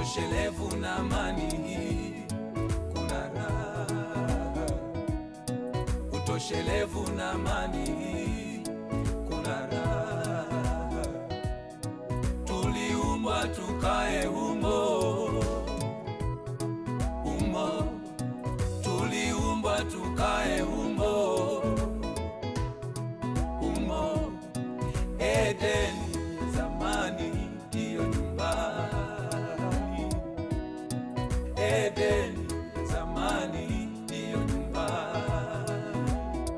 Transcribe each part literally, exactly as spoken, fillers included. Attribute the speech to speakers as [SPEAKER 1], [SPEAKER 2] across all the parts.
[SPEAKER 1] utoshelevu na amani, kuna raha. Utoshelevu na amani, kuna raha. Tuliumbwa tukae humo, humo. Tuliumbwa tukae humo, humo. Edeni zamani ndiyo nyumbani, Edeni zamani ndiyo nyumbani.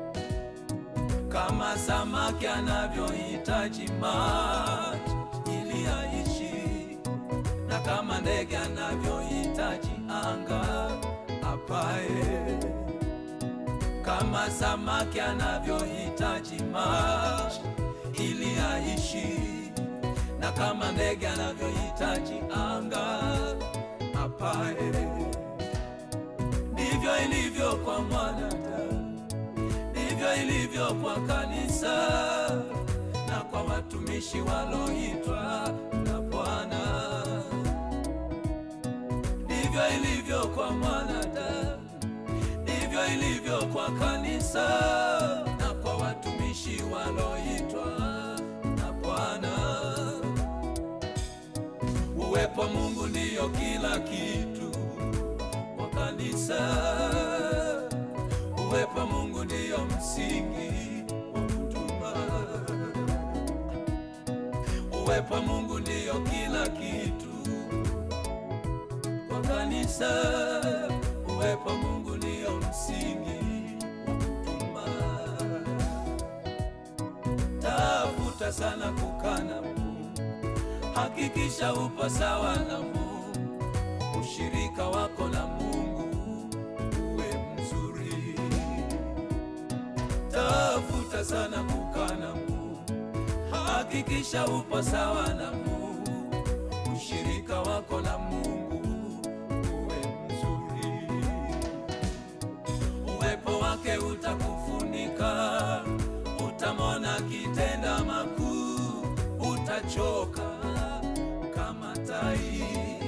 [SPEAKER 1] Kama samaki anavyohitaji maji ili aishi, na kama ndege anavyohitaji anga apae. Kama samaki anavyohitaji maji ili aishi, na kama ndege anavyohitaji anga apae. Ndivyo ilivyo kwa mwanadamu, ndivyo ilivyo kwa kanisa na kwa watumishi waloitwa na Bwana. Ndivyo ilivyo kwa mwanadamu, ndivyo ilivyo kwa kanisa na kwa watumishi waloitwa na Bwana. Uwepo wa Mungu ndiyo kila kitu kwa kanisa. Uwepo wa Mungu ndiyo msingi wa huduma. Uwepo wa Mungu ndiyo kila kitu kwa kanisa. Uwepo wa Mungu ndiyo msingi wa huduma. Tafuta sana kukaa na Mungu, hakikisha upo sawa na Mungu. Ushirika wako na Mungu uwe mzuri. Tafuta sana kukaa na Mungu, hakikisha upo sawa na Mungu. Ushirika wako na Mungu uwe mzuri. Uwepo wake utakufunika, utamona kitenda makuu, utachoka kama tai.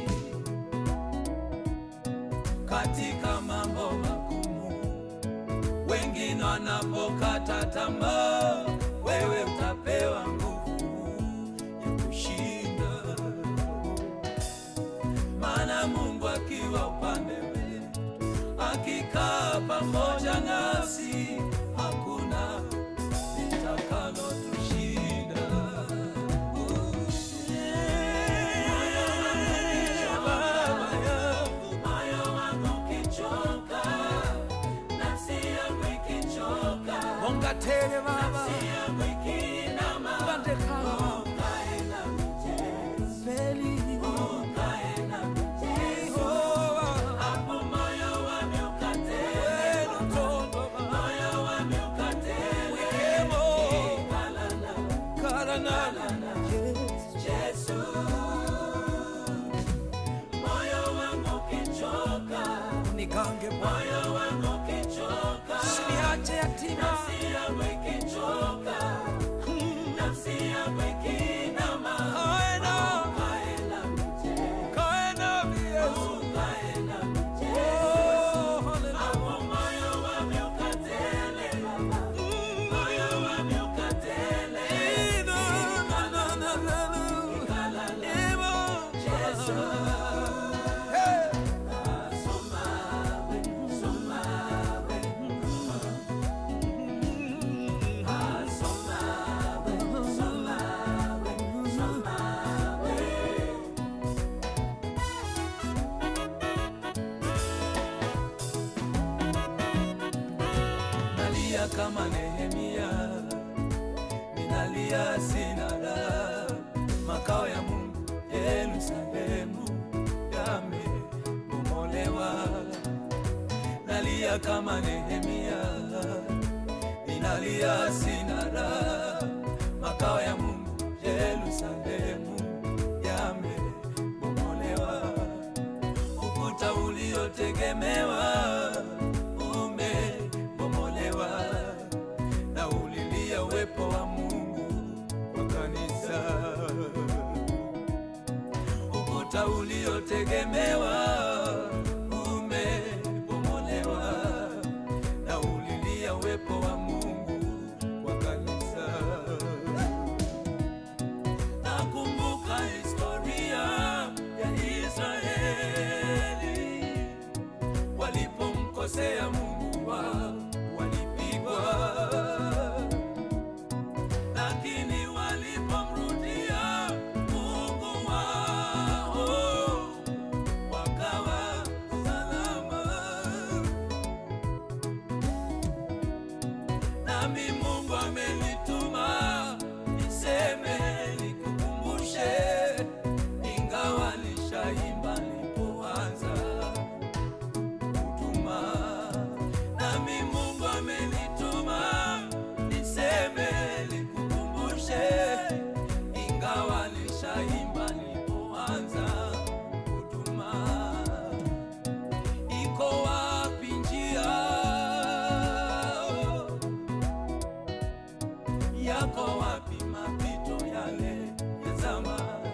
[SPEAKER 1] Katika mambo magumu, wengine wanapokata tamaa, wewe utapewa nguvu ya kushinda. Maana Mungu akiwa upande wetu, akikaa pamoja nasi, hakuna litakalo tushinda.
[SPEAKER 2] Ongatele baba, bande kama
[SPEAKER 1] Ukaena mchezo,
[SPEAKER 2] beli,
[SPEAKER 1] ukaena mchezo. Hapo moyo wame ukatele, moyo wame ukatele. Kalana,
[SPEAKER 2] kalana,
[SPEAKER 1] Yesu. Moyo wangu ukichoka,
[SPEAKER 2] nigange
[SPEAKER 1] moyo wangu ukichoka,
[SPEAKER 2] usiniache yatima.
[SPEAKER 1] nafsi yangu ikichoka, nafsi yangu ikinama,
[SPEAKER 2] Kaena,
[SPEAKER 1] ukaena mchezo,
[SPEAKER 2] kaena Yesu,
[SPEAKER 1] ukaena mchezo.
[SPEAKER 2] oh hallelujah.
[SPEAKER 1] Hapo moyo wame ukatele, moyo wame ukatele.
[SPEAKER 2] Ina na na na na,
[SPEAKER 1] Kalala,
[SPEAKER 2] imo
[SPEAKER 1] Yesu.
[SPEAKER 2] hey.
[SPEAKER 1] Somawe, somawe, ah, somawe, somawe, somawe. Nalia kama Nehemia, ninalia sina raha. Makao ya Mungu Yerusalemu yamebomolewa. Nalia kama Nehemia, ninalia sina raha. Makao ya Mungu Yerusalemu yamebomolewa. Ukuta uliotegemewa umebomolewa, na ulilia uwepo wa Mungu kwa kanisa. Ukuta Ukuta uliotegemewa umebomolewa, na ulilia uwepo wa Mungu kwa kanisa. Nakumbuka historia ya Israeli, walipomkosea Mungu wao walipigwa, lakini walipomrudia Mungu wao wakawa salama. Nami Mungu amenituma niseme nikukumbushe, ingawa nishaimba nilipoanza huduma. Nami Mungu amenituma niseme nikukumbushe, ingawa nishaimba nilipoanza huduma. Iko wapi njia yako, wapi mapito yale ya zamani?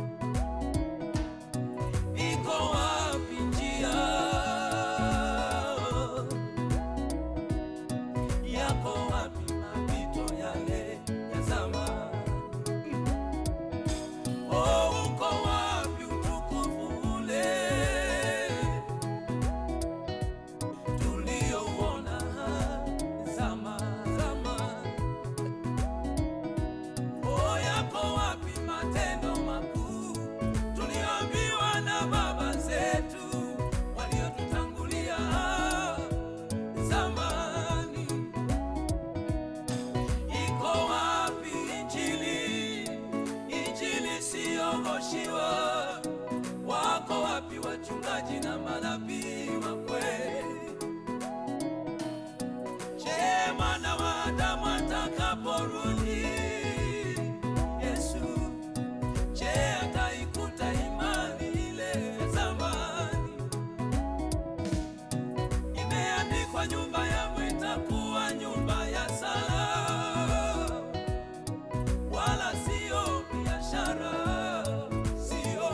[SPEAKER 1] Iko wapi njia yako, wapi mapito yale ya zamani? Oh, uko wapi utukufu ule tuliouona zamani, zamani? Oh, yako wapi matendo makuu tulioambiwa na baba zetu waliotutangulia zamani? Iko wapi injili, injili siyogoshiwa? Wako wapi wachungaji na manabii wa kweli? Je, mwana wa Adamu atakaporudi Yesu, je, ataikuta imani ile ya zamani? Imeandikwa nyumba yangu itakuwa nyumba ya sala, wala sio biashara, sio.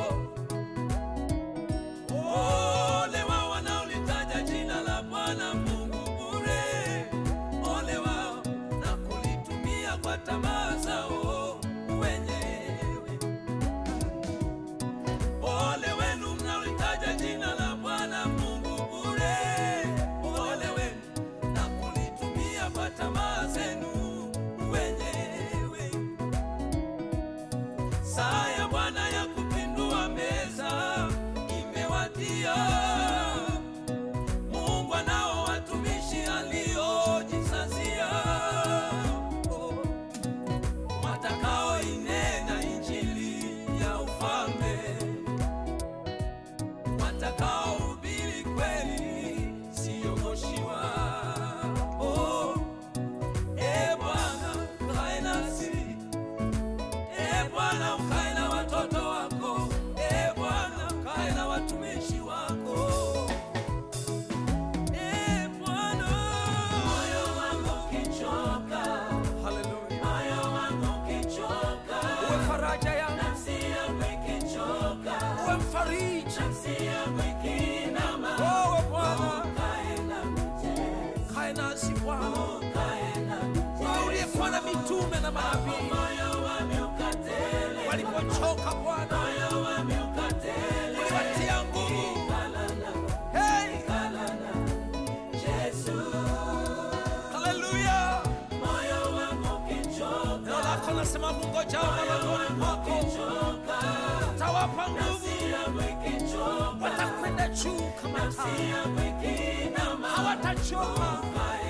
[SPEAKER 1] Ole wao wanaolitaja jina la Bwana Mungu bure, ole wao na kulitumia kwa tamaa zao wenyewe. Ole wenu mnaolitaja jina la Bwana Mungu bure, ole wenu na kulitumia kwa tamaa zenu wenyewe. Saa ya Bwana ya kupindua meza imewadia. Mungu anao watumishi aliojisazia, oh, watakao inena injili ya ufalme, watakao hubiri kweli siyogoshiwa. Oh, e Bwana ukae nasi, e Bwana ukae na watoto wako, e Bwana ukae na watumishi wako. E Bwana, moyo wangu ukichoka, haleluya, moyo wangu ukichoka, uwe faraja yangu, nafsi yangu ikichoka, uwe mfariji, nafsi yangu ikinama. Oh Bwana, ukae nasi, ukae nasi Bwana, ukae nasi. Wewe uliyekuwa na mitume na manabii, moyo wangu ukatele, walipochoka Bwana, moyo wangu ukatele, uliwatia nguvu. Hey, Yesu, haleluya. Moyo wangu ukichoka, neno lako nasema kungojao malangoni mwako utawapa nguvu, watakwenda juu kama tai, hawatachoka.